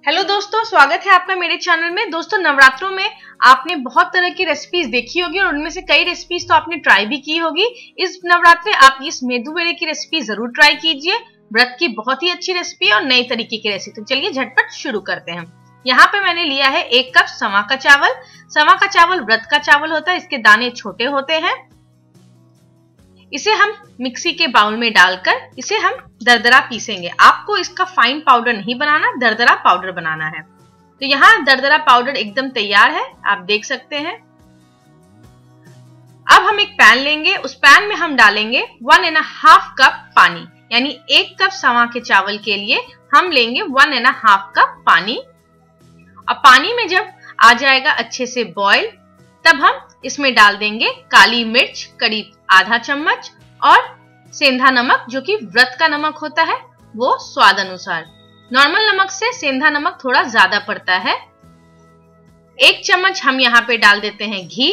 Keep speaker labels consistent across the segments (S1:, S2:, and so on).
S1: Hello दोस्तों, स्वागत है आपका मेरे चैनल में। दोस्तों, नवरात्रों में आपने बहुत तरह की रेसिपीज देखी होगी और उनमें से कई रेसिपीज तो आपने ट्राई भी की होगी। इस नवरात्रे आप इस मेदू वड़े की रेसिपी जरूर ट्राई कीजिए। व्रत की बहुत ही अच्छी रेसिपी और नई तरीके की रेसिपी। तो चलिए झटपट शुरू करते हैं। यहाँ पे मैंने लिया है 1 कप समा का चावल। समा का चावल व्रत का चावल होता है, इसके दाने छोटे होते हैं। इसे हम मिक्सी के बाउल में डालकर इसे हम दरदरा पीसेंगे। आपको इसका फाइन पाउडर नहीं बनाना, दरदरा पाउडर बनाना है। तो यहाँ दरदरा पाउडर एकदम तैयार है, आप देख सकते हैं। अब हम एक पैन लेंगे, उस पैन में हम डालेंगे 1.5 कप पानी, यानी 1 कप समा के चावल के लिए हम लेंगे 1.5 कप पानी। अब पानी में जब आ जाएगा अच्छे से बॉयल, तब हम इसमें डाल देंगे काली मिर्च करीब आधा चम्मच और सेंधा नमक, जो कि व्रत का नमक होता है, वो स्वाद अनुसार। नॉर्मल नमक से सेंधा नमक थोड़ा ज्यादा पड़ता है। 1 चम्मच हम यहाँ पे डाल देते हैं घी।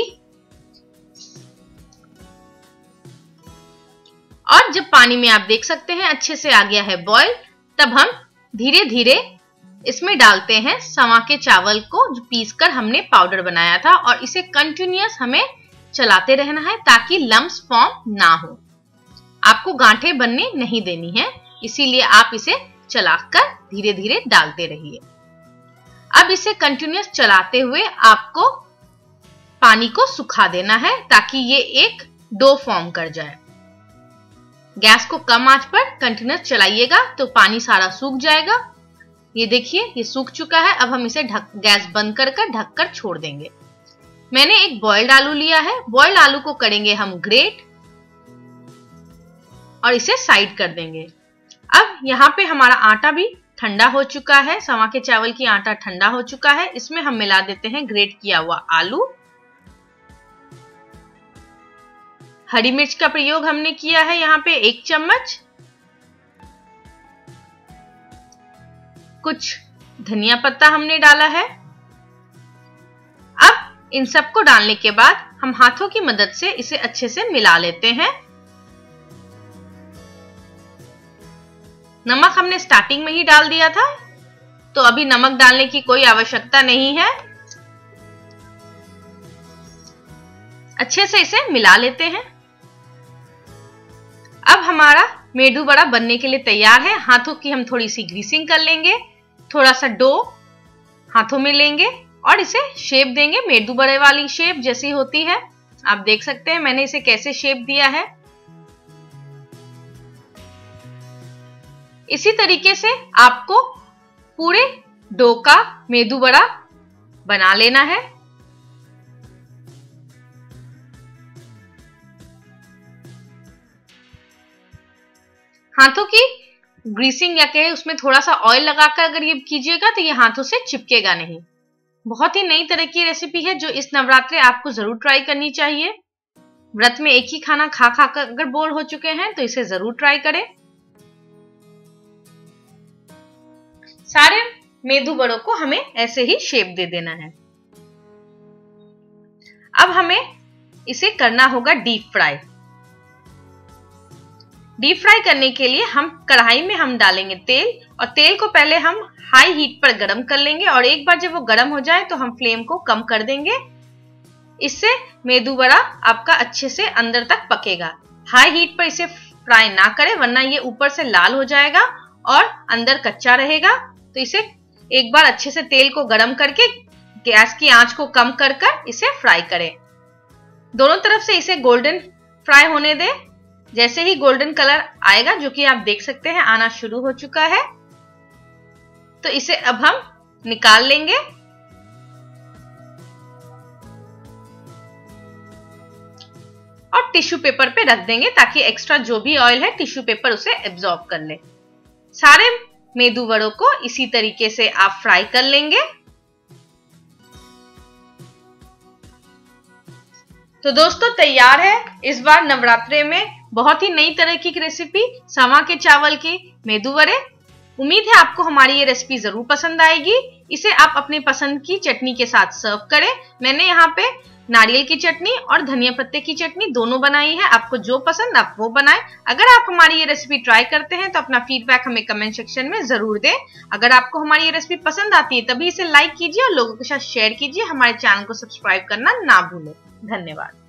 S1: और जब पानी में आप देख सकते हैं अच्छे से आ गया है बॉयल, तब हम धीरे धीरे इसमें डालते हैं समा के चावल को, जो पीसकर हमने पाउडर बनाया था, और इसे कंटिन्यूअस हमें चलाते रहना है ताकि लम्स फॉर्म ना हो। आपको गांठें बनने नहीं देनी है, इसीलिए आप इसे चलाकर धीरे धीरे डालते रहिए। अब इसे कंटिन्यूअस चलाते हुए आपको पानी को सुखा देना है ताकि ये एक डो फॉर्म कर जाए। गैस को कम आंच पर कंटिन्यूअस चलाइएगा तो पानी सारा सूख जाएगा। ये देखिए, ये सूख चुका है। अब हम इसे गैस बंद कर ढककर छोड़ देंगे। मैंने एक बॉइल्ड आलू लिया है। बॉइल्ड आलू को करेंगे हम ग्रेट और इसे साइड कर देंगे। अब यहाँ पे हमारा आटा भी ठंडा हो चुका है, समा के चावल की आटा ठंडा हो चुका है। इसमें हम मिला देते हैं ग्रेट किया हुआ आलू। हरी मिर्च का प्रयोग हमने किया है यहाँ पे 1 चम्मच। कुछ धनिया पत्ता हमने डाला है। अब इन सबको डालने के बाद हम हाथों की मदद से इसे अच्छे से मिला लेते हैं। नमक हमने स्टार्टिंग में ही डाल दिया था, तो अभी नमक डालने की कोई आवश्यकता नहीं है। अच्छे से इसे मिला लेते हैं। अब हमारा मेदू वड़ा बनने के लिए तैयार है। हाथों की हम थोड़ी सी ग्रीसिंग कर लेंगे, थोड़ा सा डो हाथों में लेंगे और इसे शेप देंगे, मेदू वड़े वाली शेप जैसी होती है। आप देख सकते हैं मैंने इसे कैसे शेप दिया है। इसी तरीके से आपको पूरे डो का मेदू वड़ा बना लेना है। हाथों की ग्रीसिंग या कहे उसमें थोड़ा सा ऑयल लगाकर अगर ये कीजिएगा तो ये हाथों से चिपकेगा नहीं। बहुत ही नई तरह की रेसिपी है जो इस नवरात्रे आपको जरूर ट्राई करनी चाहिए। व्रत में एक ही खाना खा कर अगर बोर हो चुके हैं तो इसे जरूर ट्राई करें। सारे मेदू वड़ों को हमें ऐसे ही शेप दे देना है। अब हमें इसे करना होगा डीप फ्राई। डीप फ्राई करने के लिए हम कढ़ाई में हम डालेंगे तेल, और तेल को पहले हम हाई हीट पर गरम कर लेंगे, और एक बार जब वो गरम हो जाए तो हम फ्लेम को कम कर देंगे। इससे मेदू वड़ा आपका अच्छे से अंदर तक पकेगा। हाई हीट पर इसे फ्राई ना करें, वरना ये ऊपर से लाल हो जाएगा और अंदर कच्चा रहेगा। तो इसे एक बार अच्छे से तेल को गरम करके गैस की आंच को कम कर इसे फ्राई करें। दोनों तरफ से इसे गोल्डन फ्राई होने दें। जैसे ही गोल्डन कलर आएगा, जो कि आप देख सकते हैं आना शुरू हो चुका है, तो इसे अब हम निकाल लेंगे। और टिश्यू पेपर पे रख देंगे ताकि एक्स्ट्रा जो भी ऑयल है टिश्यू पेपर उसे एब्जॉर्ब कर ले। सारे मेदू वड़ों को इसी तरीके से आप फ्राई कर लेंगे। तो दोस्तों, तैयार है इस बार नवरात्रे में बहुत ही नई तरह की रेसिपी समा के चावल की मेदू वड़े। उम्मीद है आपको हमारी ये रेसिपी जरूर पसंद आएगी। इसे आप अपनी पसंद की चटनी के साथ सर्व करें। मैंने यहाँ पे नारियल की चटनी और धनिया पत्ते की चटनी दोनों बनाई है। आपको जो पसंद आप वो बनाएं। अगर आप हमारी ये रेसिपी ट्राई करते हैं तो अपना फीडबैक हमें कमेंट सेक्शन में जरूर दें। अगर आपको हमारी ये रेसिपी पसंद आती है तभी इसे लाइक कीजिए और लोगों के साथ शेयर कीजिए। हमारे चैनल को सब्सक्राइब करना ना भूलें। धन्यवाद।